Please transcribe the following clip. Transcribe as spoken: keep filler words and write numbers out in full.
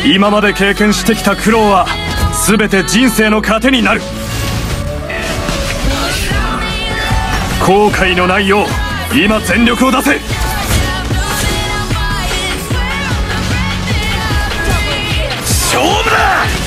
今まで経験してきた苦労は全て人生の糧になる。後悔のないよう今全力を出せ。勝負だ。